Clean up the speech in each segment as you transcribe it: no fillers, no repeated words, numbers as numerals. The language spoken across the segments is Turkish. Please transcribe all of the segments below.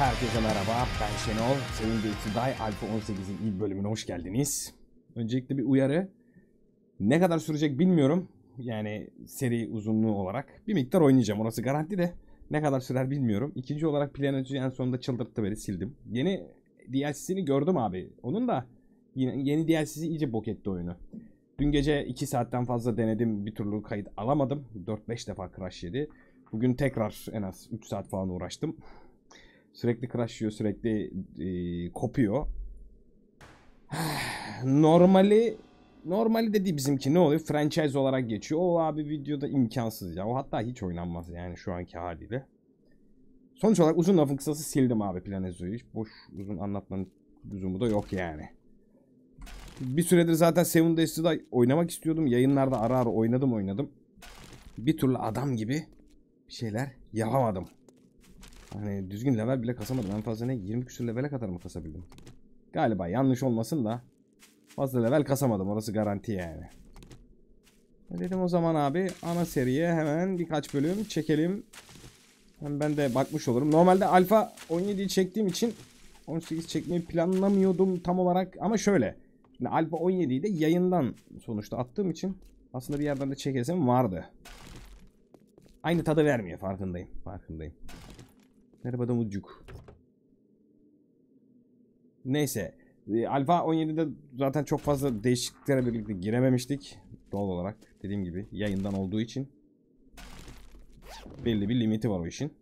Herkese merhaba, ben Şenol. Seven Days to Die Alpha 18'in ilk bölümüne hoş geldiniz. Öncelikle bir uyarı. Ne kadar sürecek bilmiyorum. Yani seri uzunluğu olarak. Bir miktar oynayacağım, orası garanti de. Ne kadar sürer bilmiyorum. İkinci olarak Planet'i en sonunda çıldırttı beni, sildim. Yeni DLC'sini gördüm abi. Onun da yeni DLC'si iyice bok etti oyunu. Dün gece 2 saatten fazla denedim, bir türlü kayıt alamadım. 4-5 defa crash yedi. Bugün tekrar en az 3 saat falan uğraştım. Sürekli crash yiyor, sürekli kopuyor. Normali dedi bizimki, ne oluyor? Franchise olarak geçiyor. O abi videoda imkansız ya. O hatta hiç oynanmaz yani şu anki haliyle. Sonuç olarak uzun lafın kısası sildim abi Planezo'yu. Hiç boş uzun anlatmanın lüzumu da yok yani. Bir süredir zaten Seven Days to Die oynamak istiyordum. Yayınlarda ara ara oynadım. Bir türlü adam gibi bir şeyler yapamadım. Hani düzgün level bile kasamadım. En fazla ne? 20 küsur levele kadar mı kasabildim? Galiba yanlış olmasın da fazla level kasamadım. Orası garanti yani. Dedim o zaman abi ana seriye hemen birkaç bölüm çekelim. Hem ben de bakmış olurum. Normalde Alpha 17'yi çektiğim için 18 çekmeyi planlamıyordum tam olarak. Ama şöyle. Şimdi Alpha 17'yi de yayından sonuçta attığım için aslında bir yerden de çekesim vardı. Aynı tadı vermiyor, farkındayım. Merhaba Damucuk. Neyse. Alpha 17'de zaten çok fazla değişikliklere birlikte girememiştik. Doğal olarak dediğim gibi yayından olduğu için. Belli bir limiti var o işin.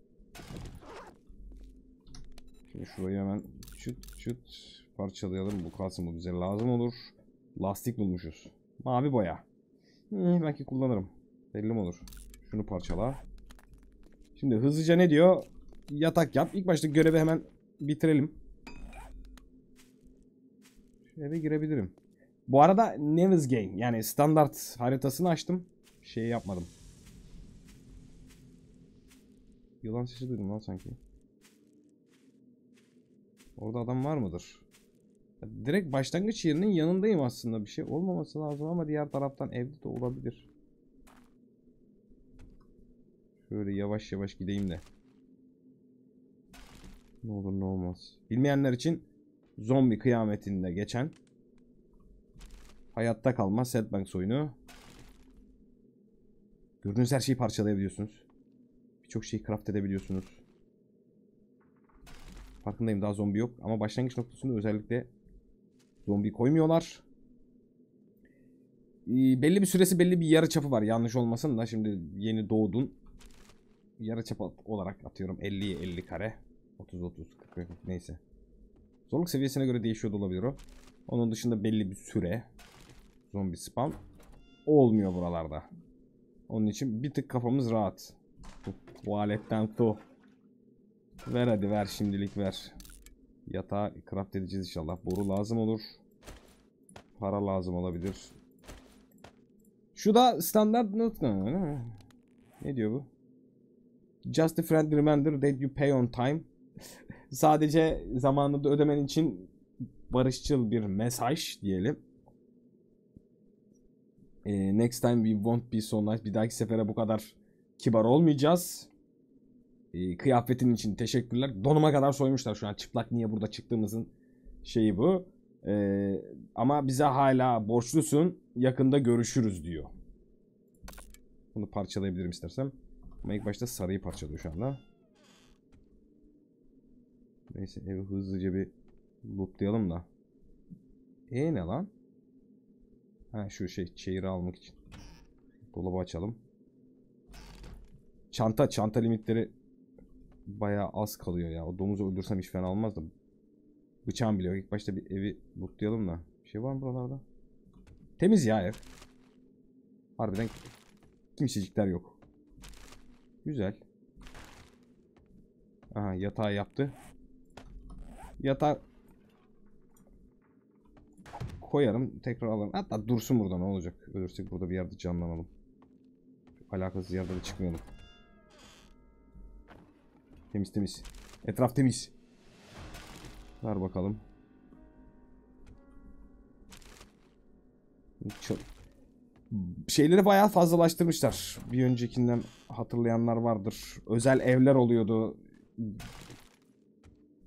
Şimdi şurayı hemen çıt parçalayalım. Bu kalsın, bu bize lazım olur. Lastik bulmuşuz. Mavi boya. Belki kullanırım. Belli mi olur? Şunu parçala. Şimdi hızlıca ne diyor? Yatak yap. İlk başta görevi hemen bitirelim. Şu eve girebilirim. Bu arada Nevis Game yani standart haritasını açtım. Şey yapmadım. Yılan sesi duydum lan sanki. Orada adam var mıdır? Direkt başlangıç yerinin yanındayım aslında. Bir şey olmaması lazım ama diğer taraftan evde de olabilir. Şöyle yavaş yavaş gideyim de. Ne olur ne olmaz. Bilmeyenler için zombi kıyametinde geçen hayatta kalma Setbanks oyunu. Gördüğünüz her şeyi parçalayabiliyorsunuz. Birçok şeyi craft edebiliyorsunuz. Farkındayım, daha zombi yok ama başlangıç noktasında özellikle zombi koymuyorlar. Belli bir süresi, belli bir yarıçapı var, yanlış olmasın da. Şimdi yeni doğdun. Yarıçapı olarak atıyorum 50'ye 50 kare. 30 40 neyse. Zorluk seviyesine göre değişiyor da olabilir o. Onun dışında belli bir süre zombi spawn olmuyor buralarda. Onun için bir tık kafamız rahat. Tuvaletten su. Ver hadi, ver şimdilik ver. Yatağı craft edeceğiz inşallah. Boru lazım olur. Para lazım olabilir. Şu da standart not. Ne diyor bu? Just a friendly reminder that you pay on time. Sadece zamanında ödemen için barışçıl bir mesaj diyelim. Next time we won't be so nice. Bir dahaki sefere bu kadar kibar olmayacağız. Kıyafetin için teşekkürler. Donuma kadar soymuşlar şu an. Çıplak niye burada çıktığımızın şeyi bu. Ama bize hala borçlusun. Yakında görüşürüz diyor. Bunu parçalayabilirim istersem. Ama ilk başta sarıyı parçalıyor şu anda. Neyse evi hızlıca bir lootlayalım da. Ne lan? Ha şu çeyreği almak için. Dolabı açalım. Çanta limitleri bayağı az kalıyor ya. O domuzu öldürsem hiç fena olmaz da. Bıçağım bile yok. İlk başta bir evi lootlayalım da. Bir şey var mı buralarda? Temiz ya ev. Harbiden kimsecikler yok. Güzel. Aha, yatağı yaptı. Yatağı koyarım, tekrar alırım. Hatta dursun burada, ne olacak? Ölürsek burada bir yerde canlanalım. Alakasız yerde de çıkmayalım. Temiz. Etraf temiz. Ver bakalım. Şeyleri bayağı fazlalaştırmışlar. Bir öncekinden hatırlayanlar vardır. Özel evler oluyordu.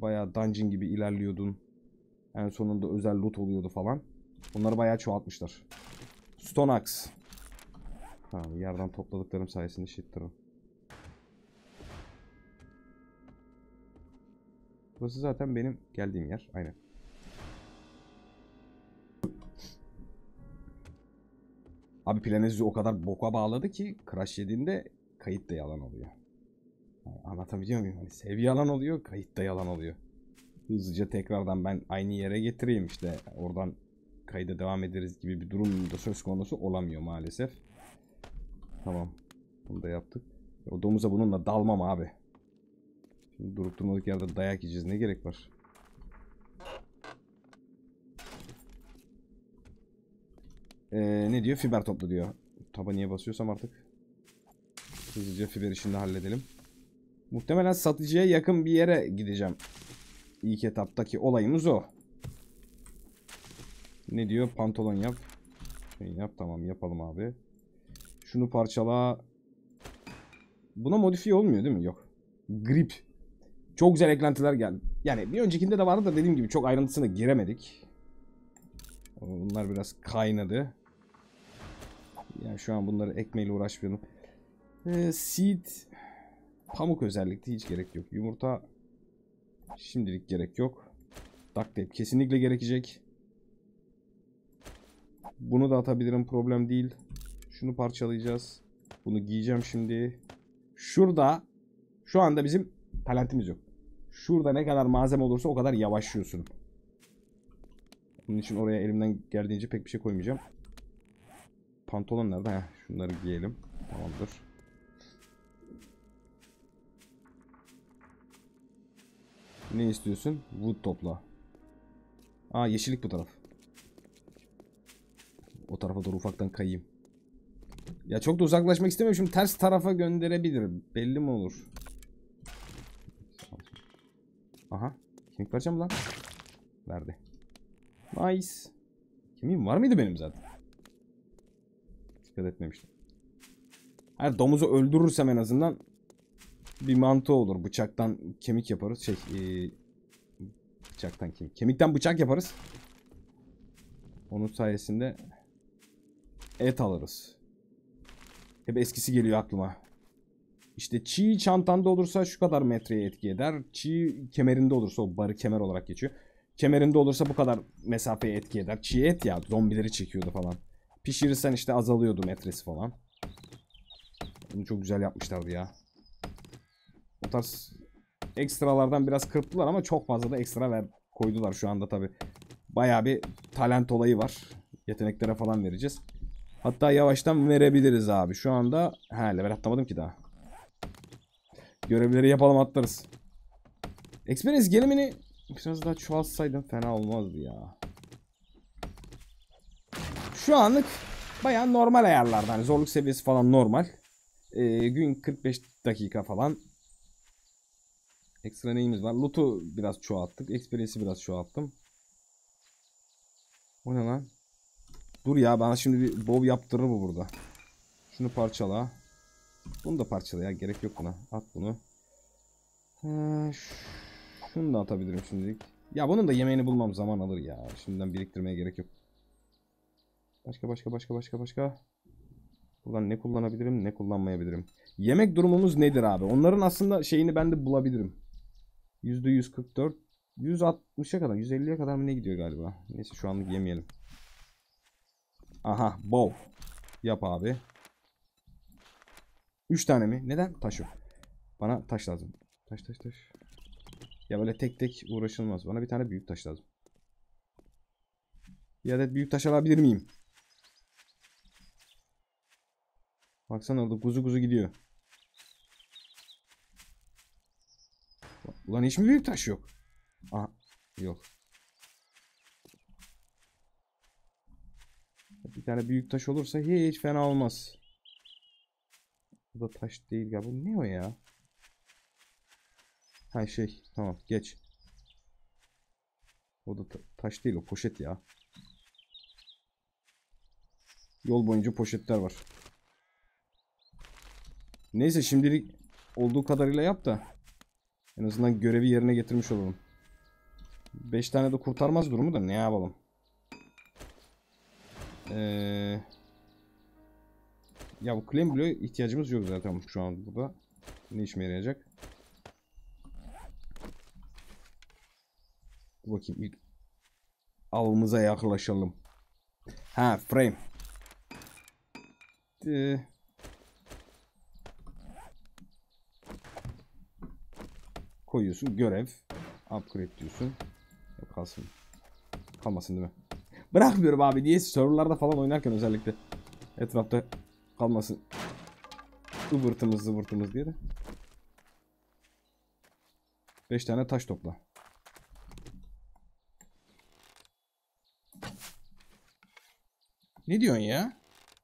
bayağı dungeon gibi ilerliyordun. En sonunda özel loot oluyordu falan. Bunları bayağı çoğaltmışlar. Stone Axe. Tamam, yerden topladıklarım sayesinde shitter'ım. Burası zaten benim geldiğim yer. Aynen. Abi Planez'i o kadar boka bağladı ki crash yediğinde kayıt da yalan oluyor. Yani anlatabiliyor muyum? Hani seviye yalan oluyor, kayıt da yalan oluyor. Hızlıca tekrardan ben aynı yere getireyim işte. Oradan kayda devam ederiz gibi bir durum da söz konusu olamıyor maalesef. Tamam. Bunu da yaptık. O domuza bununla dalmam abi. Şimdi durup durmadık yerde dayak yiyeceğiz. Ne gerek var? Ne diyor? Fiber topla diyor. Taba niye basıyorsam artık. Hızlıca fiber işini de halledelim. Muhtemelen satıcıya yakın bir yere gideceğim. İlk etaptaki olayımız o. Ne diyor? Pantolon yap. Şey yap, tamam yapalım abi. Şunu parçala. Buna modifiye olmuyor değil mi? Yok. Grip. Çok güzel eklentiler geldi. Yani bir öncekinde de vardı da dediğim gibi çok ayrıntısına giremedik. Bunlar biraz kaynadı. Yani şu an bunları ekmeğiyle uğraşmıyorum. Seed. Pamuk özellikle hiç gerek yok. Yumurta şimdilik gerek yok. Duct tape kesinlikle gerekecek. Bunu da atabilirim, problem değil. Şunu parçalayacağız. Bunu giyeceğim şimdi. Şurada şu anda bizim talentimiz yok. Şurada ne kadar malzeme olursa o kadar yavaşlıyorsun. Bunun için oraya elimden geldiğince pek bir şey koymayacağım. Pantolon nerede? Heh, şunları giyelim. Tamamdır. Ne istiyorsun? Wood topla. Aa, yeşillik bu taraf. O tarafa doğru ufaktan kayayım. Ya çok da uzaklaşmak istemiyorum. Şimdi ters tarafa gönderebilirim. Belli mi olur? Aha. Kemik vereceğim lan. Verdi. Nice. Kemiğim var mıydı benim zaten? Dikkat etmemiştim. Eğer domuzu öldürürsem en azından bir mantı olur. Bıçaktan kemik yaparız. Bıçaktan kemik. Kemikten bıçak yaparız. Onun sayesinde et alırız. Hep eskisi geliyor aklıma. İşte çiğ çantanda olursa şu kadar metreye etki eder. Çiğ kemerinde olursa, o barı kemer olarak geçiyor. Kemerinde olursa bu kadar mesafeye etki eder. Çiğ et ya, zombileri çekiyordu falan. Pişirirsen işte azalıyordu metresi falan. Bunu çok güzel yapmışlardı ya. O tarz ekstralardan biraz kırptılar ama çok fazla da ekstra koydular şu anda tabi. Bayağı bir talent olayı var. Yeteneklere falan vereceğiz. Hatta yavaştan verebiliriz abi. Şu anda level atlamadım ki daha. Görevleri yapalım, atlarız. Experience gelimini biraz daha çoğaltsaydım fena olmazdı ya. Şu anlık bayağı normal ayarlarda. Hani zorluk seviyesi falan normal. Gün 45 dakika falan. Ekstra neyimiz var? Loot'u biraz çoğalttık. Experience'i biraz çoğalttım. O ne lan? Dur ya, bana şimdi bir bow yaptırır bu burada. Şunu parçala. Bunu da parçala ya. Gerek yok buna. At bunu. Şunu da atabilirim şimdilik. Ya bunun da yemeğini bulmam zaman alır ya. Şimdiden biriktirmeye gerek yok. Başka. Buradan ne kullanabilirim, ne kullanmayabilirim. Yemek durumumuz nedir abi? Onların aslında şeyini ben de bulabilirim. %144. 160'a kadar, 150'ye kadar mı ne gidiyor galiba? Neyse şu anlık yemeyelim. Aha, bow. Yap abi. 3 tane mi? Neden? Taş yok. Bana taş lazım. Taş. Ya böyle tek tek uğraşılmaz. Bana bir tane büyük taş lazım. Bir adet büyük taş alabilir miyim? Baksana orada kuzu gidiyor. Ulan hiç mi büyük taş yok? Aha, yok. Bir tane büyük taş olursa hiç fena olmaz. Bu da taş değil galiba. Ne o ya? Ha tamam geç. O da taş değil, o poşet ya. Yol boyunca poşetler var. Neyse şimdilik olduğu kadarıyla yap da en azından görevi yerine getirmiş olalım. 5 tane de kurtarmaz durumu da ne yapalım? Ya bu claim bloğu ihtiyacımız yok zaten şu an burada. Ne işime yarayacak? Dur bakayım ilk avımıza yaklaşalım. Ha, frame. Koyuyorsun görev. Upgrade diyorsun. Yok, kalsın. Kalmasın değil mi? Bırakmıyorum abi. Niye serverlarda falan oynarken özellikle. Etrafta kalmasın. Ivırtımız zıvırtımız diye de. 5 tane taş topla. Ne diyorsun ya?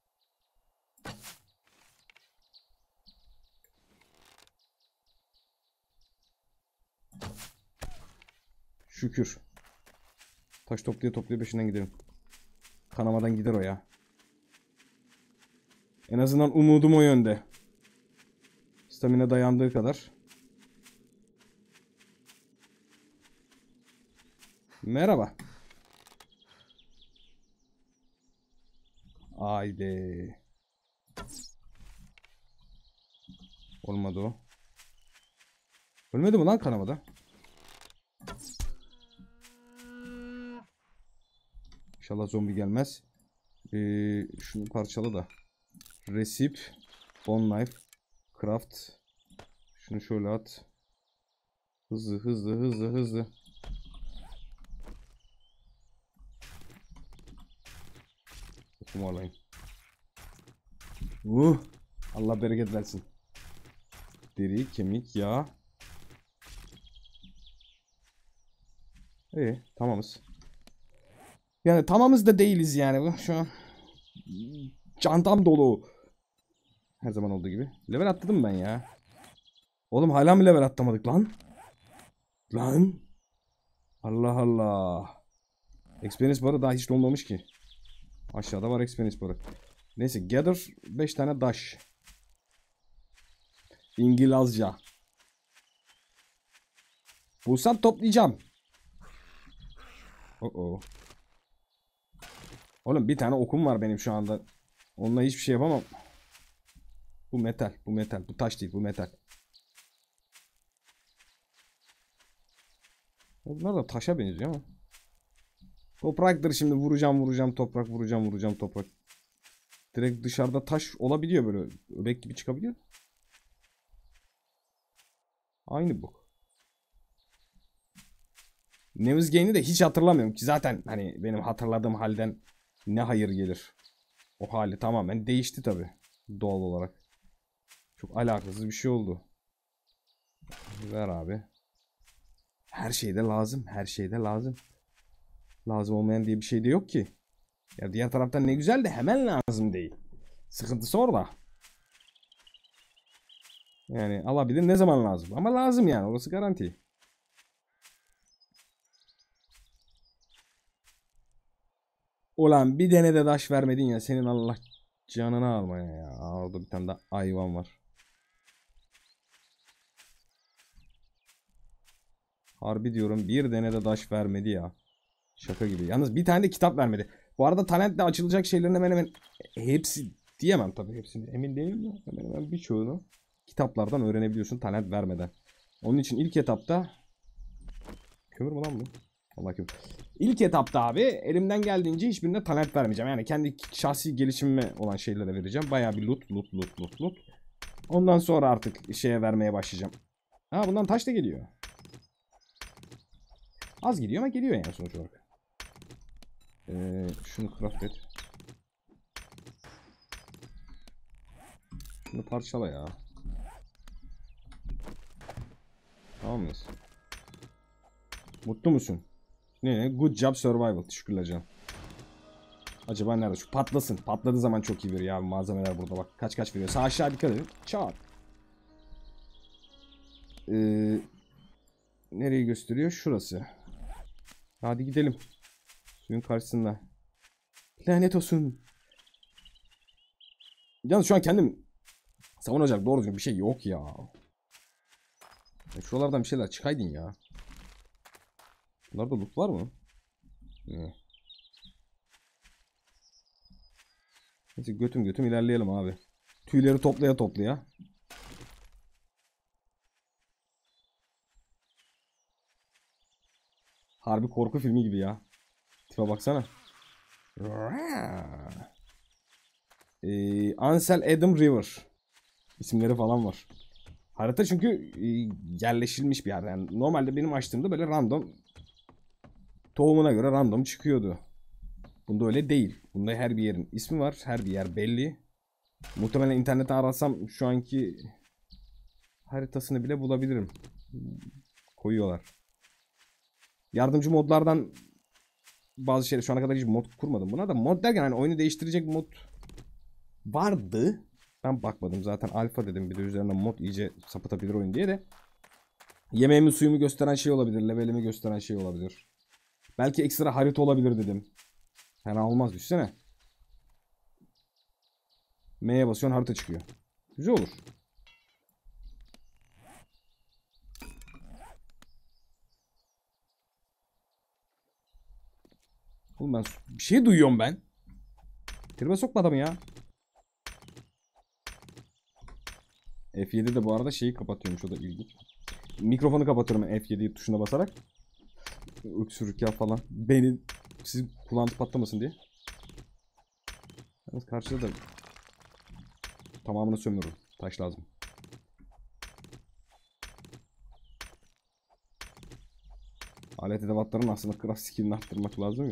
Şükür. Taş toplaya toplaya peşinden gidelim. Kanamadan gider o ya. En azından umudum o yönde. Stamina dayandığı kadar. Merhaba. Haydi. Olmadı o. Ölmedi mi lan kanamada? İnşallah zombi gelmez. Şunu parçala da. Recipe. Bone knife. Craft. Şunu şöyle at. Hızlı hızlı hızlı hızlı. Okuma alayım. Allah bereket versin. Deri, kemik, yağ. Tamamız. Yani tamamız da değiliz yani. Şu an çantam dolu. Her zaman olduğu gibi. Level atladım ben ya. Oğlum hala mı level atlamadık lan? Lan. Allah Allah. Experience barı daha hiç dolmamış ki. Aşağıda var experience barı. Neyse gather 5 tane daş. İngilizce. Bulsam toplayacağım. Oğlum bir tane okum var benim şu anda. Onunla hiçbir şey yapamam. Bu metal, bu metal. Bu taş değil, bu metal. Bunlar da taşa benziyor ama. Topraktır şimdi. Vuracağım toprak, vuracağım toprak. Direkt dışarıda taş olabiliyor böyle. Öbek gibi çıkabiliyor. Aynı bu. News Game'i de hiç hatırlamıyorum ki zaten hani benim hatırladığım halden ne hayır gelir. O hali tamamen değişti tabi doğal olarak. Çok alakasız bir şey oldu. Ver abi. Her şeyde lazım, her şeyde lazım. Lazım olmayan diye bir şey de yok ki. Ya diğer taraftan ne güzel de hemen lazım değil. Sıkıntısı orada. Yani alabilir ne zaman lazım. Ama lazım yani orası garanti. Ulan bir tane de taş vermedin ya. Senin Allah canını almaya ya. Orada bir tane de hayvan var. Harbi diyorum bir tane de taş vermedi ya. Şaka gibi. Yalnız bir tane de kitap vermedi. Bu arada Talent'le açılacak şeylerin hemen hemen hepsi diyemem tabii hepsini. Emin değilim de hemen hemen birçoğunu kitaplardan öğrenebiliyorsun Talent vermeden. Onun için ilk etapta kömür mü lan bu? Allah kömür. İlk etapta abi elimden geldiğince hiçbirine talent vermeyeceğim. Yani kendi şahsi gelişimime olan şeylere vereceğim. Bayağı bir loot. Ondan sonra artık şeye vermeye başlayacağım. Ha bundan taş da geliyor. Az gidiyor ama geliyor yani sonuç olarak. Şunu craft et. Şunu parçala ya. Tamam mıyız? Mutlu musun? Ne? Good job survival. Teşekkürler canım. Acaba nerede? Şu patlasın. Patladığı zaman çok iyi veriyor ya. Malzemeler burada bak. Kaç veriyor. Sağ aşağı dikkat edin. Çat. Nereyi gösteriyor? Şurası. Hadi gidelim. Suyun karşısında. Lanet olsun. Yalnız şu an kendim savunacak doğru düzgün bir şey yok ya. Şuralardan bir şeyler çıkaydın ya. Bunlarda loot var mı? Ne? Neyse götüm götüm ilerleyelim abi. Tüyleri toplaya toplaya. Harbi korku filmi gibi ya. Tipe baksana. Ansel Adam River. İsimleri falan var. Harita çünkü yerleşilmiş bir yer. Yani normalde benim açtığımda böyle random tohumuna göre random çıkıyordu. Bunda öyle değil. Bunda her bir yerin ismi var. Her bir yer belli. Muhtemelen internette arasam şu anki haritasını bile bulabilirim. Koyuyorlar. Yardımcı modlardan bazı şeyler şu ana kadar hiç mod kurmadım buna da. Mod derken hani oyunu değiştirecek mod vardı. Ben bakmadım zaten alfa dedim bir de üzerine mod iyice sapıtabilir oyun diye de. Yemeğimi suyumu gösteren şey olabilir. Levelimi gösteren şey olabilir. Belki ekstra harita olabilir dedim. Fena olmaz düşünsene. M'ye basıyorsun harita çıkıyor. Güzel olur. Oğlum ben bir şey duyuyorum ben. Tribe sokma adamı ya. F7'de bu arada şeyi kapatıyormuş, o da ilginç. Mikrofonu kapatıyorum F7 tuşuna basarak. Öksürük ya falan. Beni siz kulağınız patlamasın diye. Yalnız karşıda da tamamını sömürürüm. Taş lazım. Alet edevatların aslında craft skill'ini arttırmak lazım ya.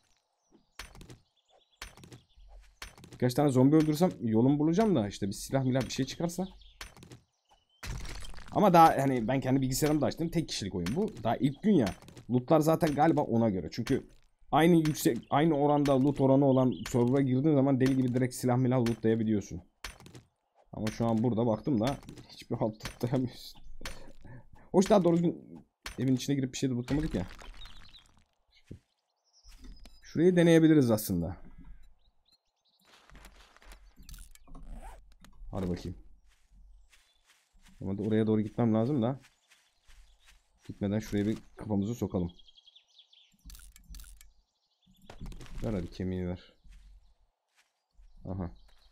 Birkaç tane zombi öldürsem yolum bulacağım da işte bir silah milah bir şey çıkarsa. Ama daha hani ben kendi bilgisayarımda açtım, tek kişilik oyun bu. Daha ilk gün ya. Lootlar zaten galiba ona göre. Çünkü aynı oranda loot oranı olan server'a girdiğin zaman deli gibi direkt silah milah lootlayabiliyorsun. Ama şu an burada baktım da hiçbir halt lootlayamıyorsun. Hoş daha doğru düzgün evin içine girip bir şey de lootlamadık ya. Şurayı deneyebiliriz aslında. Hadi bakayım. Ama da oraya doğru gitmem lazım da. Gitmeden şuraya bir kafamızı sokalım. Ver hadi kemiği ver. Aha.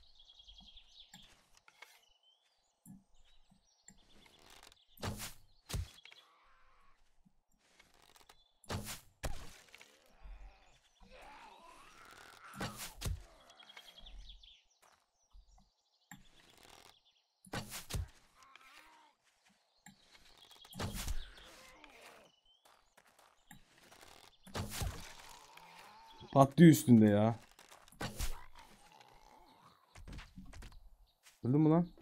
Patlıyor üstünde ya. Öldün mü lan?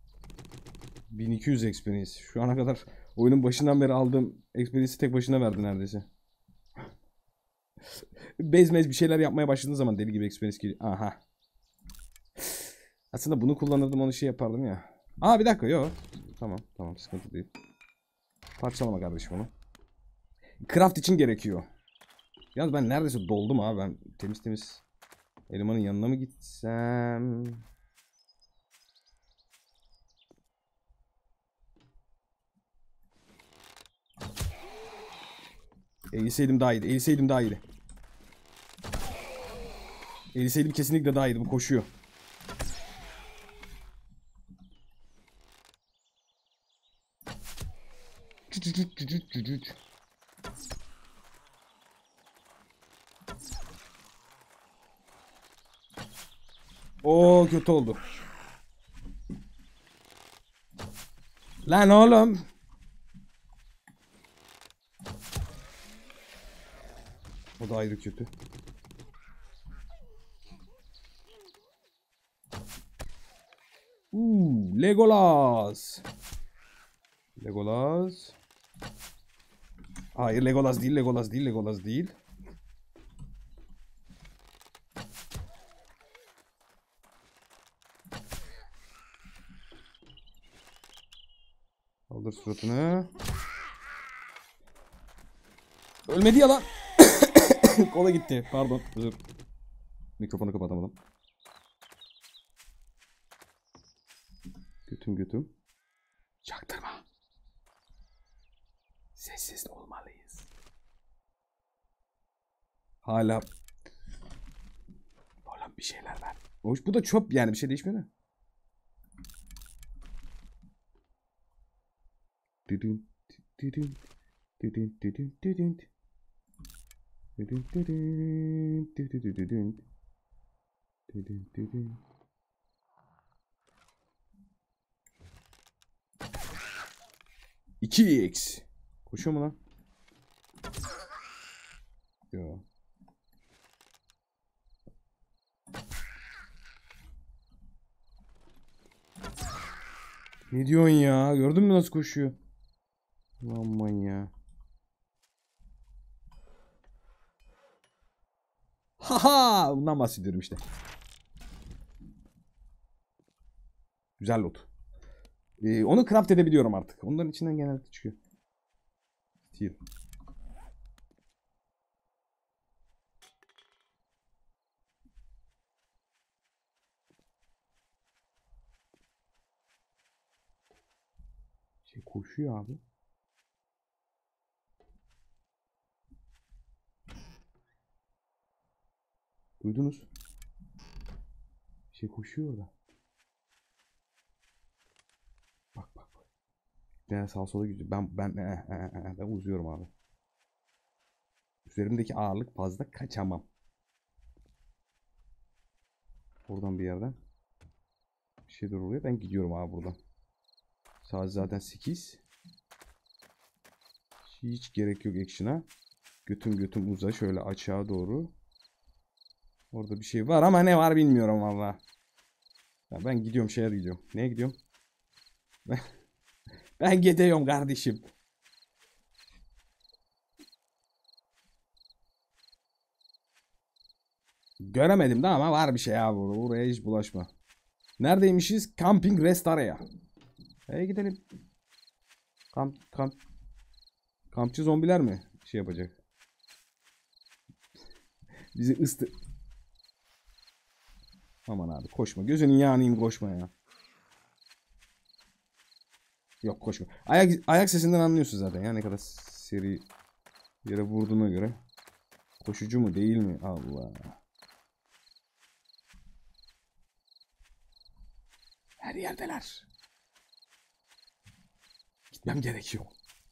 1200 experience. Şu ana kadar oyunun başından beri aldığım experience'i tek başına verdi neredeyse. Base bir şeyler yapmaya başladığın zaman deli gibi experience geliyor. Aha. Aslında bunu kullanırdım, onu şey yapardım ya. Aa bir dakika yok. Tamam tamam, sıkıntı değil. Parçalama kardeşim onu. Craft için gerekiyor. Yalnız ben neredeyse doldum abi, ben temiz temiz elemanın yanına mı gitsem? Eğilseydim daha iyiydi. Eğilseydim daha iyiydi. Eğilseydim kesinlikle daha iyiydi. Bu koşuyor. Oo kötü oldu. Lan oğlum. O da ayrı kötü. Legolas. Legolas. Hayır Legolas değil, Legolas değil, Legolas değil. Kaldır suratını. Ölmedi ya lan. Kola gitti. Pardon. Özür. Mikrofonu kapatamadım. Götüm götüm. Çaktırma. Sessiz olmalıyız. Hala. Oğlum bir şeyler var. Hoş, bu da çöp yani, bir şey değişmiyor da. Düdün, düdün, düdün, düdün, düdün. Düdün, düdün, düdün, düdün. Düdün, düdün. $2. Koşuyor mu lan? Yo. Ne diyorsun ya? Gördün mü nasıl koşuyor? Aman ya. Haha! Bundan bahsediyorum işte. Güzel loot. Onu craft edebiliyorum artık. Onların içinden genelde çıkıyor. Steel. Koşuyor abi. Duydunuz? Koşuyor orada. Bak bak. Yani sağa sola gidiyor. Ben uzuyorum abi. Üzerimdeki ağırlık fazla, kaçamam. Oradan bir yerden bir şeyler oluyor. Ben gidiyorum abi buradan. Saat zaten 8. Hiç gerek yok action'a. Götüm uza şöyle aşağı doğru. Orada bir şey var ama ne var bilmiyorum valla. Ben gidiyorum, şeye gidiyorum. Neye gidiyorum? Ben gidiyorum kardeşim. Göremedim de ama var bir şey abi. Oraya hiç bulaşma. Neredeymişiz? Camping Rest Area. Gidelim. Kampçı zombiler mi şey yapacak? Bizi Aman abi koşma. Gözünün yağını yiyeyim, koşma ya. Yok, koşma. Ayak sesinden anlıyorsun zaten ya ne kadar seri yere vurduğuna göre. Koşucu mu değil mi? Allah. Her yerdeler. Gitmem gerekiyor.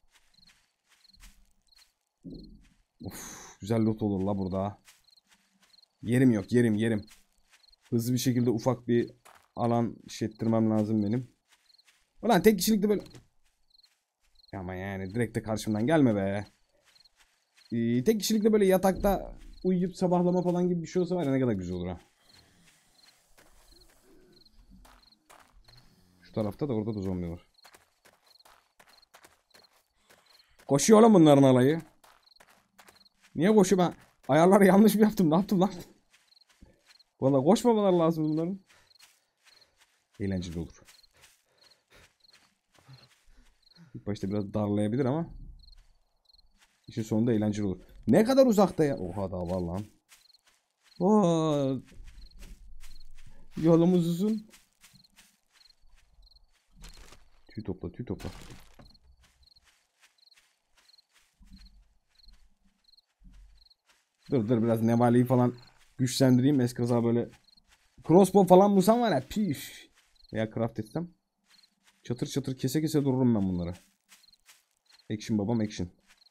Of, güzel loot olur la burada. Yerim yok, yerim. Hızlı bir şekilde ufak bir alan işlettirmem lazım benim. Ulan tek kişilikte böyle. Ama yani direkt de karşımdan gelme be. Tek kişilikte böyle yatakta uyuyup sabahlama falan gibi bir şey olsa var ya, ne kadar güzel olur ha. Şu tarafta da, orada da zombi var. Koşuyor oğlum bunların alayı. Niye koşuyor ben? Ayarları yanlış mı yaptım? Ne yaptım lan? Valla koşmamalar lazım bunların. Eğlenceli olur. İlk başta biraz darlayabilir ama işin sonunda eğlenceli olur. Ne kadar uzakta ya? Oha da var lan. Yolumuz uzun. Tüy topla. Dur biraz nevaleyi falan güçlendireyim. Eskaza böyle crossbow falan bulsam var ya, püf. Veya craft etsem. Çatır kese dururum ben bunları. Action babam action.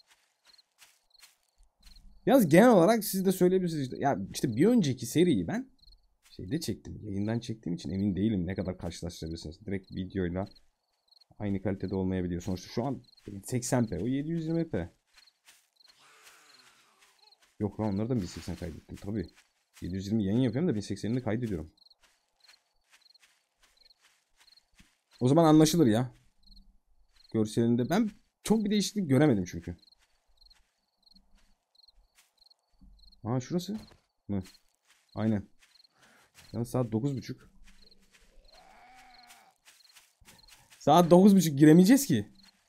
Yalnız genel olarak siz de söyleyebilirsiniz işte. Ya işte bir önceki seriyi ben şeyde çektim. Yayından çektiğim için emin değilim ne kadar karşılaştırabilirsiniz. Direkt videoyla aynı kalitede olmayabiliyor. Sonuçta şu an 80p, o 720p. Yok lan, onları da 1080 kaydettim tabii. 720 yayın yapıyorum da 1080'ini de kaydediyorum. O zaman anlaşılır ya. Görselinde ben çok bir değişiklik göremedim çünkü. Şurası mı? Aynen. Yani saat 9.30. Saat 9.30 giremeyeceğiz ki.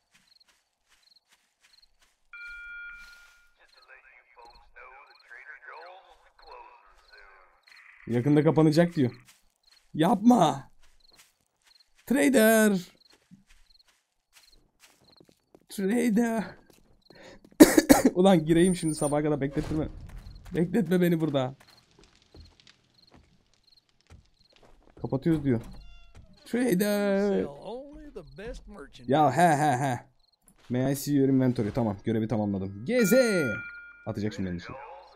Yakında kapanacak diyor. Yapma. Trader. Ulan gireyim şimdi, sabaha kadar beklettirme. Bekletme beni burada. Kapatıyoruz diyor. Trader. Ya he. May I see your inventory? Tamam, görevi tamamladım. Geze. Atacak şimdi beni dışarı.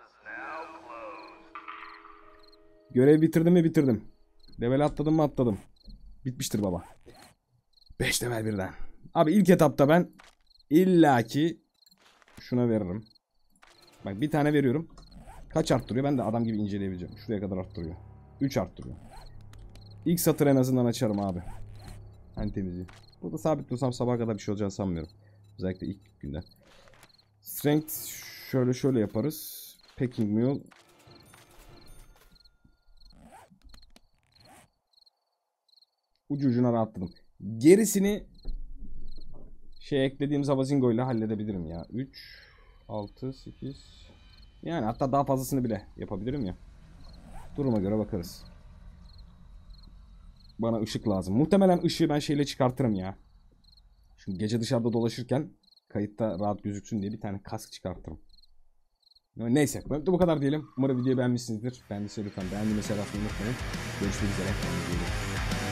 Görevi bitirdim mi? Bitirdim. Level atladım mı? Atladım. Bitmiştir baba. 5 level birden. Abi ilk etapta ben illaki şuna veririm. Bak bir tane veriyorum. Kaç arttırıyor? Ben de adam gibi inceleyebileceğim. Şuraya kadar arttırıyor. 3 arttırıyor. İlk satır en azından açarım abi. Hani temizliği. Burada sabit dursam sabaha kadar bir şey olacağını sanmıyorum. Özellikle ilk günden. Strength şöyle yaparız. Packing mule. Ucu ucuna rahatladım. Gerisini eklediğim Zavazingo ile halledebilirim ya. 3, 6, 8. Yani hatta daha fazlasını bile yapabilirim ya. Duruma göre bakarız. Bana ışık lazım. Muhtemelen ışığı ben şeyle çıkartırım ya. Çünkü gece dışarıda dolaşırken kayıtta rahat gözüksün diye bir tane kask çıkartırım. Neyse. Bu kadar diyelim. Umarım videoyu beğenmişsinizdir. Beğendiyseniz lütfen beğendiğimi, sevdiğimi unutmayın. Görüşmek üzere.